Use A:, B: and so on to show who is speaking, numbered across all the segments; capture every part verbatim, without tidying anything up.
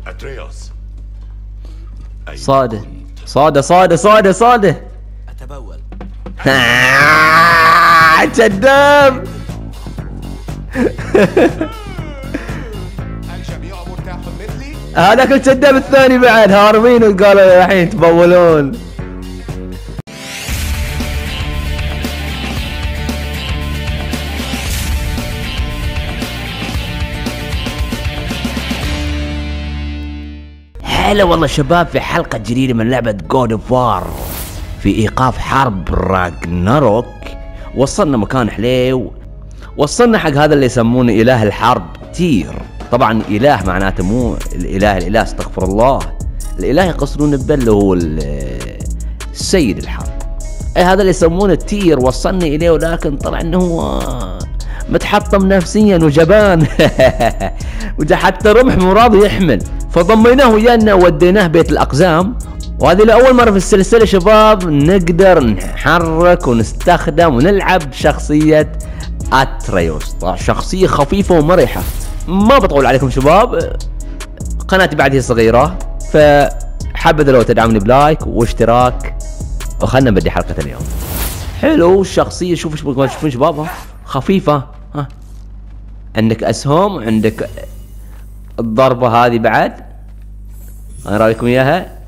A: أتريوس.
B: صادة صادة صادة صادة صادة.
C: أتبول.
B: كذاب.
A: الجميع مرتاح مثلي؟
B: هذاك الكذاب الثاني بعد هاربين وقالوا الحين يتبولون. هلا والله شباب في حلقة جديدة من لعبة جود اوف وار في ايقاف حرب راجناروك. وصلنا مكان حليو، وصلنا حق هذا اللي يسمونه اله الحرب تير. طبعا اله معناته مو الاله الاله استغفر الله، الاله يقصدون به اللي هو السيد الحرب. اي هذا اللي يسمونه تير. وصلنا اليه ولكن طلع انه هو متحطم نفسيا وجبان وده حتى رمح مو راضي يحمل، فضميناه ويانا وديناه بيت الاقزام. وهذه لاول مره في السلسله شباب نقدر نحرك ونستخدم ونلعب شخصيه اتريوس. طبعا شخصيه خفيفه ومرحه. ما بطول عليكم شباب، قناتي بعدها صغيره، فحبذا لو تدعمني بلايك واشتراك، وخلنا نبدي حلقه اليوم. حلو الشخصيه. شوف ايش تشوفون شباب، خفيفه. ها عندك اسهم وعندك الضربه هذه بعد، انا رايكم اياها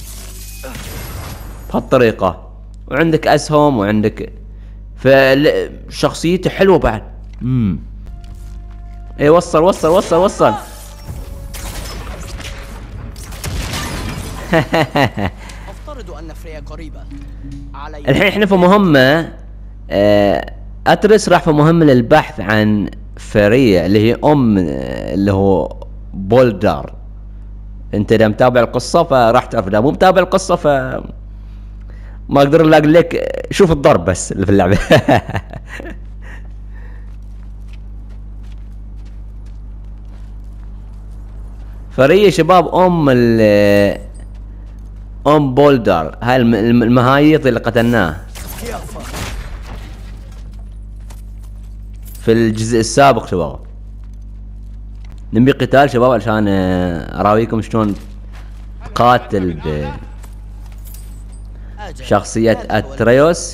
B: بهالطريقه، وعندك اسهم وعندك فشخصيته حلوه بعد. امم اي وصل وصل وصل وصل.
C: افترض ان فريا قريبه علي.
B: الحين احنا في مهمه. آه اترس راح في مهمه للبحث عن فريا اللي هي ام اللي هو بولدار. انت اذا متابع القصه فراح تعرف، اذا مو متابع القصه ف ما اقدر الاقي لك. شوف الضرب بس اللي في اللعبه. فريا شباب ام ال ام بولدار، هاي المهايط اللي قتلناه في الجزء السابق شباب. نبي قتال شباب عشان اراويكم شلون قاتل بشخصية اتريوس.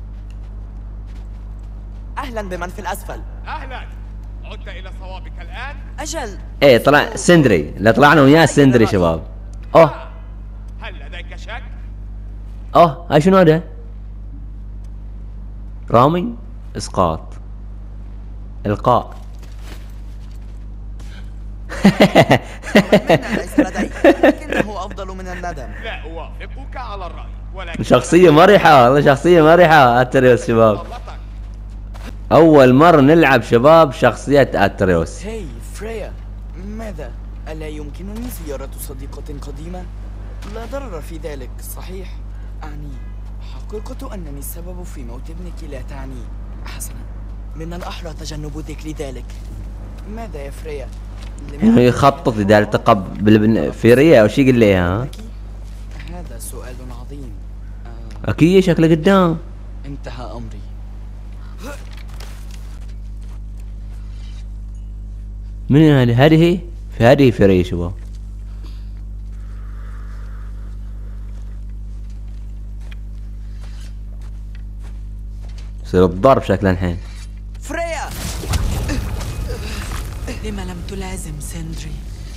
C: اهلا بمن في الاسفل.
A: أهلا، عدت إلى صوابك الآن؟
C: اجل.
B: ايه طلع سندري، اللي طلعنا وياه سندري شباب. اوه
A: هل لديك شك؟
B: اوه هاي شنو هذا؟ رامي اسقاط القاء.
C: ليس لدي، لكنه افضل من الندم.
A: لا أوافقك على الرأي، ولكن
B: شخصية مرحة والله، شخصية مرحة اتريوس شباب. اول مرة نلعب شباب شخصية اتريوس.
C: هاي فريا، ماذا؟ ألا يمكنني زيارة صديقة قديمة؟ لا ضرر في ذلك صحيح؟ أعني حقيقة أنني السبب في موت ابنك لا تعني. حسنا، من الأحرى تجنب ذكر ذلك. ماذا يا فريا؟
B: يخطط اذا التقى في ريا وش يقول لي؟ ها
C: هذا سؤال عظيم.
B: آه اكيد شكله قدام.
C: انتهى أمري.
B: من هذه؟ هذه في هذه في ريا شباب. يصير الضرب شكله الحين.
C: فريا،
D: لم لم تلازم سندري؟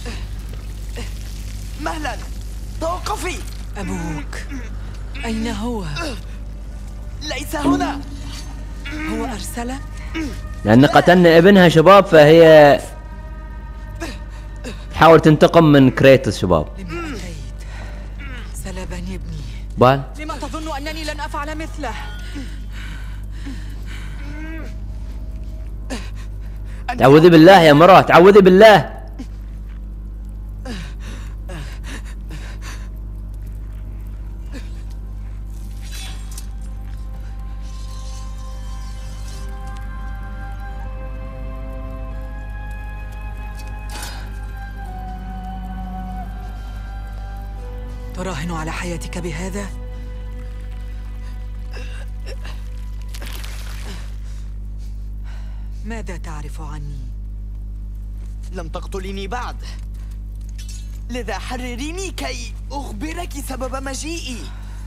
C: مهلا، توقفي.
D: أبوك أين هو؟
C: ليس هنا.
D: هو أرسلك؟
B: لأن قتلنا ابنها شباب، فهي تحاول تنتقم من كريتوس شباب.
D: لم أتيت؟ سلبني ابني.
B: بال
D: لما تظن أنني لن أفعل مثله؟
B: تعوذي بالله يا مرة، تعوذي بالله.
D: تراهن على حياتك بهذا؟ ماذا تعرف عني؟
C: لم تقتليني بعد. لذا حرريني كي أخبرك سبب مجيئي.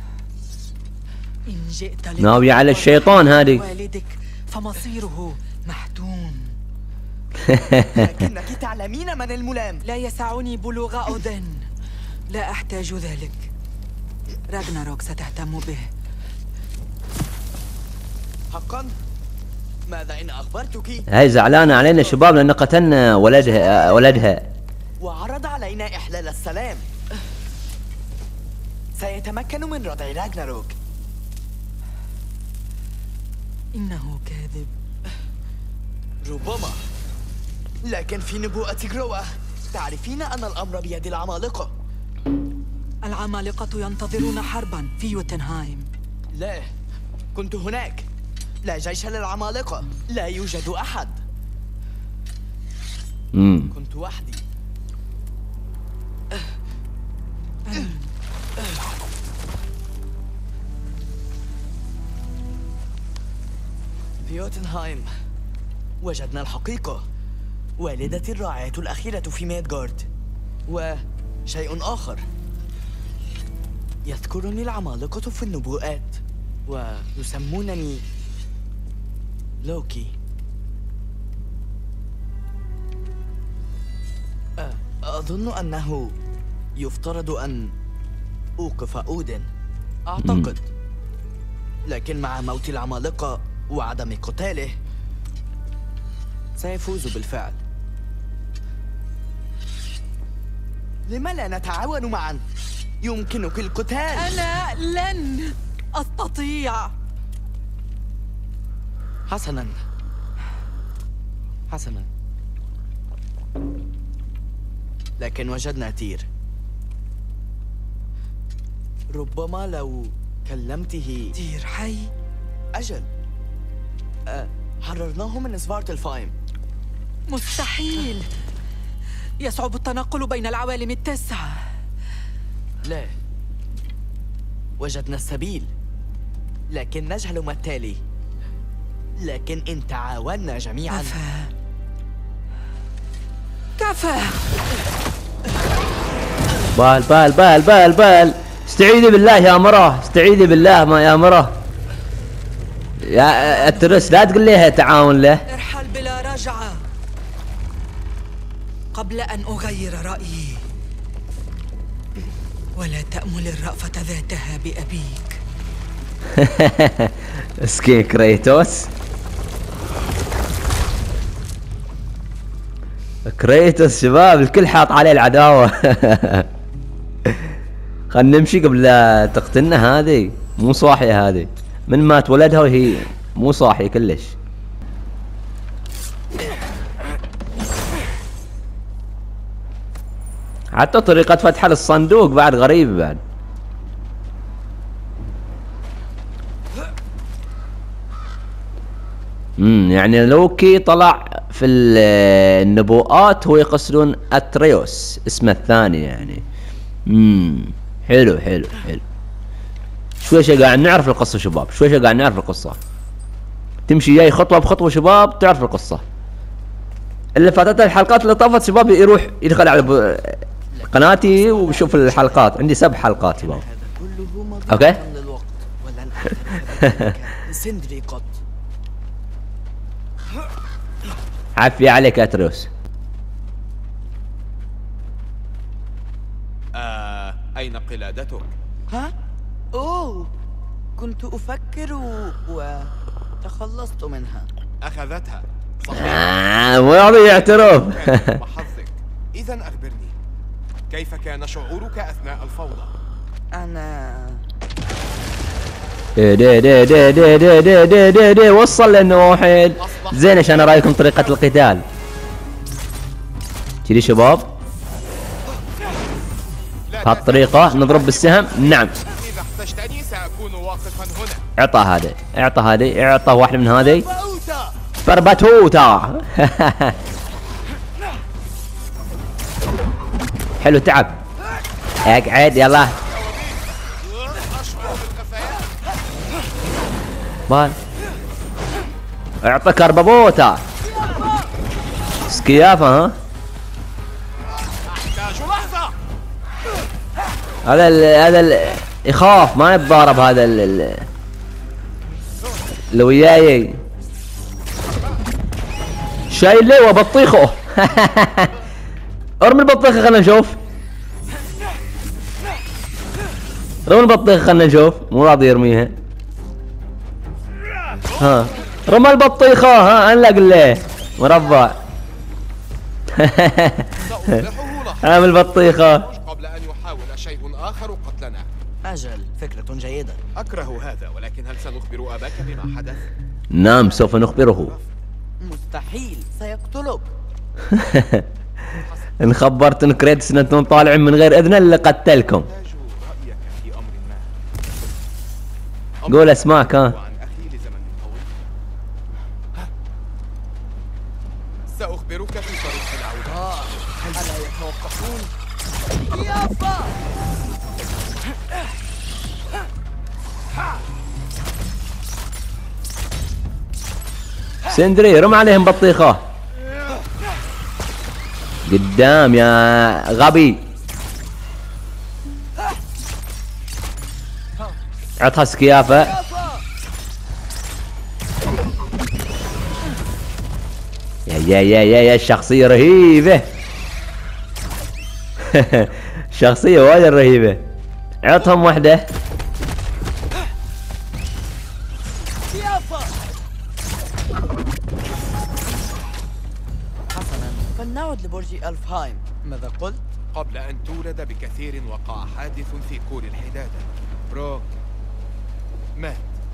D: إن جئت
B: ناوية على الشيطان هذه.
D: والدك فمصيره محتوم.
C: لكنك تعلمين من الملام.
D: لا يسعني بلوغ أودن. لا أحتاج ذلك. راغناروك ستهتم به.
C: حقا؟ ماذا إن أخبرتك؟
B: هاي زعلانة علينا شباب لأن قتلنا ولدها ولدها.
C: وعرض علينا إحلال السلام. سيتمكن من ردع راغناروك.
D: إنه كاذب.
C: ربما. لكن في نبوءة جروة تعرفين أن الأمر بيد العمالقة.
D: العمالقة ينتظرون حربا في يوتنهايم.
C: لا، كنت هناك. لا جيش للعمالقة، لا يوجد أحد.
B: امم
C: كنت وحدي. في يوتنهايم وجدنا الحقيقة. والدتي الراعية الأخيرة في ميدغارد. وشيء آخر، يذكرني العمالقة في النبوءات ويسمونني لوكي. أظن أنه يفترض أن أوقف أودن، أعتقد. لكن مع موت العمالقة وعدم قتاله سيفوز بالفعل. لما لا نتعاون معا؟ يمكنك القتال.
D: أنا لن أستطيع.
C: حسناً حسناً لكن وجدنا تير. ربما لو كلمته.
D: تير حي؟
C: أجل. أه حررناه من سفارتلفايم.
D: مستحيل. يصعب التنقل بين العوالم التسعة.
C: لا، وجدنا السبيل، لكن نجهل ما التالي. لكن إن تعاوننا جميعا.
D: كفى كفى.
B: بال بال بال بال بال استعيذي بالله يا مرة، استعيذي بالله ما يا مرة. يا الترس لا تقول ليها تعاون له.
D: ارحل بلا رجعة قبل أن أغير رأيي. ولا تأمل الرأفة ذاتها بأبيك.
B: مسكين كريتوس. كريتوس شباب الكل حاط عليه العداوة. خلنا نمشي قبل لا تقتلنا. هذه مو صاحية، هذه من ما تولدها وهي مو صاحية كلش. حتى طريقة فتح الصندوق بعد غريبة بعد. امم يعني لوكي طلع في النبوءات هو يقصدون اتريوس اسمه الثاني يعني. امم حلو حلو حلو. شوي شوي قاعد نعرف القصة شباب، شوي شوي قاعد نعرف القصة. تمشي جاي خطوة بخطوة شباب تعرف القصة. اللي فاتت الحلقات اللي طافت شباب يروح يدخل على قناتي ويشوف الحلقات. عندي سبع حلقات شباب. اوكي.
C: ولن أعترف سندري قط.
B: عافية عليك اتريوس.
A: آه، أين قلادتك؟
C: ها؟ أوه، كنت أفكر وتخلصت منها.
A: أخذتها صحيح.
B: آه مو راضي يعترف.
A: وحظك. إذا أخبرني، كيف كان شعورك أثناء الفوضى؟
C: أنا
B: دي دي دي دي دي دي دي دي دي دي وصل لانه واحد. زين ايش انا رايكم طريقة القتال؟ كذي شباب بهالطريقة نضرب بالسهم. نعم
A: إذا احتجتني سأكون واقفا هنا.
B: اعطى هذه، اعطى هذه، اعطى واحدة من هذه.
C: فأوتا.
B: فربتوتا. حلو تعب. اقعد يلا.
A: أشعر بالكفاءة.
B: بال اعطى كرببوتا. سكيافة ها.
A: أحتاج لحظة.
B: هذا ال هذا ال يخاف ما يتضارب هذا ال ال- اللي وياي شايل لي وبطيخه. ارمي البطيخه خلنا نشوف. رمي البطيخه خلنا نشوف. مو راضي يرميها. ها رمى البطيخه. ها انلق له مربع. رمى البطيخه.
A: قبل أن يحاول شيء آخر قتلنا.
C: أجل، فكرة جيدة.
A: أكره هذا، ولكن هل سنخبر أباك بما حدث؟
B: نعم سوف نخبره.
C: مستحيل، سيقتلك.
B: ان خبرت ان كريتوس انتم طالعين من غير اذنه اللي قتلكم.
A: أحتاج رأيك في أمر ما.
B: قول اسمعك. ها
A: عن أخي لزمن طويل. سأخبرك في طريق العودة.
C: آه، ألا يتوقفون؟ يافا!
B: سندري رم عليهم بطيخه. قدام يا غبي. عطها سكيافه. يا يا يا يا يا الشخصيه رهيبه. شخصيه وايد رهيبه. عطهم واحده.
C: حسنا، فلنعد لبرج ألفهايم. ماذا قلت؟
A: قبل أن تولد بكثير وقع حادث في كور الحدادة. بروك مات.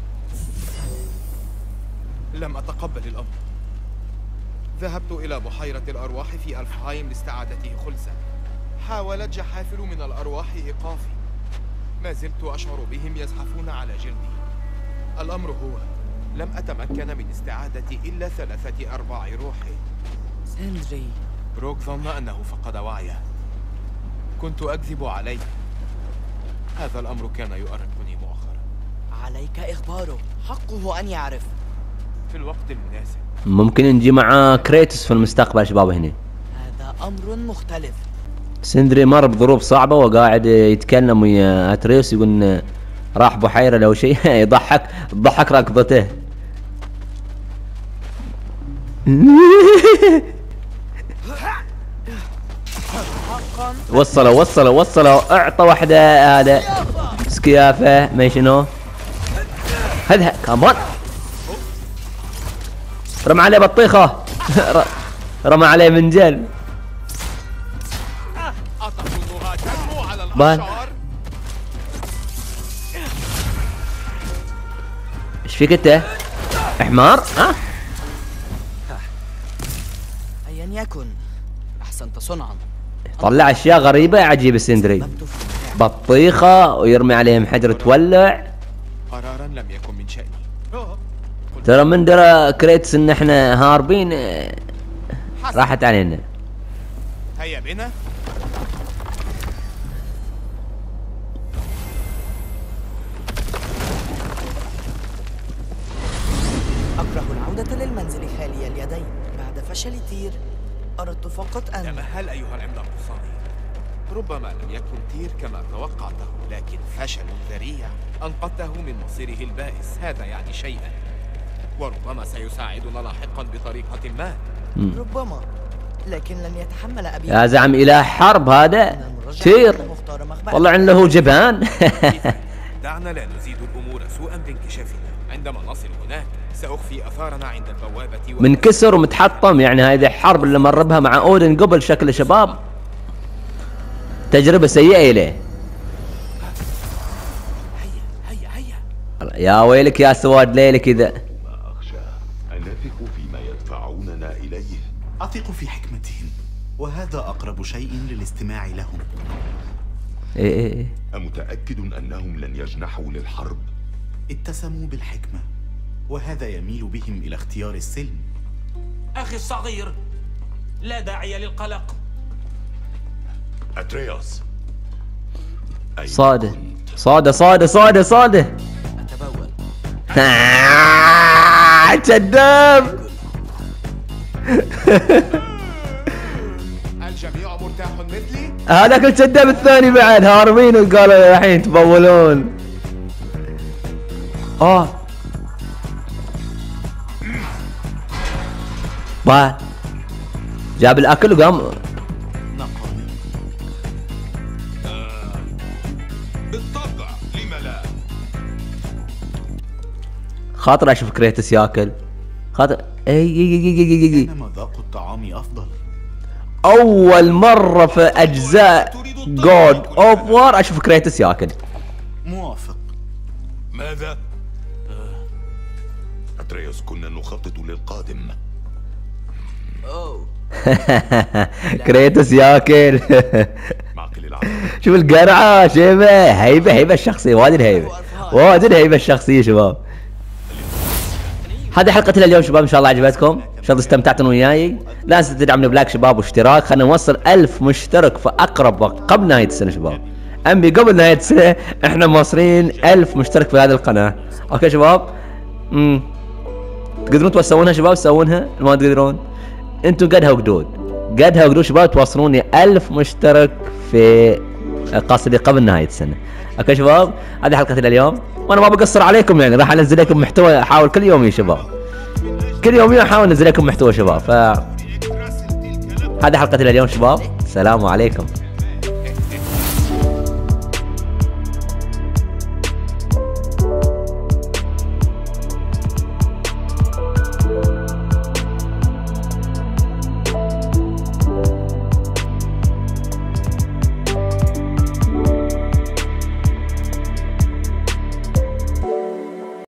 A: لم أتقبل الأمر. ذهبت إلى بحيرة الأرواح في ألفهايم لاستعادته خلسا. حاولت جحافل من الأرواح إيقافي. ما زلت أشعر بهم يزحفون على جلدي. الأمر هو لم أتمكن من استعادة إلا ثلاثة أرباع روحي.
C: سندري.
A: بروك ظن أنه فقد وعيه. كنت أكذب عليه. هذا الأمر كان يؤرقني مؤخرا.
C: عليك إخباره، حقه أن يعرف.
A: في الوقت المناسب.
B: ممكن نجي مع كريتوس في المستقبل شباب هنا.
C: هذا أمر مختلف.
B: سندري مر بظروف صعبة وقاعد يتكلم ويا اتريوس يقول إنه راح بحيرة لو شيء. يضحك تضحك ركضته. وصلوا وصلوا وصلوا. اعطى واحدة هذا سكيافة ما شنو هذا كمان. رمى عليه بطيخة. رمى عليه منجل.
A: أتظنها تنمو على
B: بان.
A: الأشجار؟
B: ايش فيك انت؟ حمار؟ ها؟
C: أيا يكن، أحسنت صنعا.
B: طلع اشياء غريبة عجيبة سندري.
C: سببت في البتاع.
B: بطيخة ويرمي عليهم حجر تولع.
A: قرارا لم يكن من شأني.
B: ترى من درى كريتس ان احنا هاربين اه،
A: حسن.
B: راحت علينا.
A: هيا بنا.
C: أكره العودة للمنزل خالي اليدين بعد فشل تير. أردت فقط أن
A: تمهل أيها العملاق الصغير. ربما لم يكن تير كما توقعته، لكن فشل ذريع أنقذته من مصيره البائس. هذا يعني شيئا، وربما سيساعدنا لاحقا بطريقة ما.
C: ربما، لكن لن يتحمل أبي.
B: يا زعم اله حرب هذا تير. طلع له جبان.
A: دعنا لا نزيد الأمور سوءا بانكشافنا. عندما نصل هناك سأخفي أثارنا عند البوابة و...
B: منكسر ومتحطم. يعني هذه الحرب اللي مر بها مع اودن قبل شكله شباب تجربة سيئة إليه.
A: هيا هيا هيا.
B: يا ويلك يا سواد ليلك إذا.
E: ما أخشى أن نثق فيما يدفعوننا إليه.
F: أثق في حكمتهم، وهذا أقرب شيء للاستماع لهم.
B: إيه إيه إيه.
E: أمتأكد أنهم لن يجنحوا للحرب؟
F: اتسموا بالحكمة، وهذا يميل بهم إلى اختيار السلم.
G: أخي الصغير، لا داعي للقلق.
E: أتريوس، أين
B: صادة
E: كنت؟
B: صادة صادة صادة صادة.
C: أتبول.
B: كذاب.
A: الجميع مرتاح مثلي؟
B: هذاك الكذاب الثاني بعد هاربين وقالوا الحين تبولون. اه با جاب الاكل وقام
F: نقاني.
E: بالطبع، لم لا؟
B: خاطر اشوف كريتوس ياكل خاطر اي اي اي اي اي اي.
F: كان مذاق الطعام أفضل.
B: اول مرة في اجزاء جود اوف وار اشوف كريتوس ياكل.
F: موافق.
E: ماذا؟ أتريوس، كنا نخطط للقادم.
C: أوه
B: كريتوس ياكل.
E: معقل العالم.
B: شوف القرعة شبه هيبة هيبة الشخصية وايد هيبة وايد هيبة الشخصية شباب. هذه حلقة اليوم شباب، ان شاء الله عجبتكم، ان شاء الله استمتعتم وياي. لا تنسوا تدعمنا بلايك شباب واشتراك، خلينا نوصل ألف مشترك في اقرب وقت قبل نهاية السنة شباب. امي قبل نهاية السنة احنا موصلين ألف مشترك في هذه القناة. اوكي شباب؟ امم تقدرون توسعونها شباب، تسوونها ما تقدرون انتم قدها وقدود قدها وقدود شباب، توصلوني ألف مشترك في قصدي قبل نهاية السنة. اوكي شباب، هذه حلقة اليوم وانا ما بقصر عليكم، يعني راح انزل لكم محتوى، احاول كل يوم يا شباب، كل يوم احاول انزل لكم محتوى شباب. ف هذه حلقة اليوم شباب، السلام عليكم.